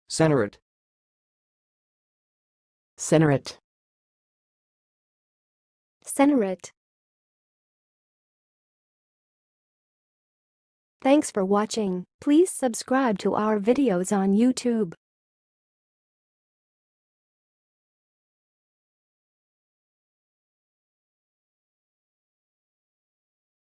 Senoret. Senoret. Sen-o-ret. Thanks for watching. Please subscribe to our videos on YouTube.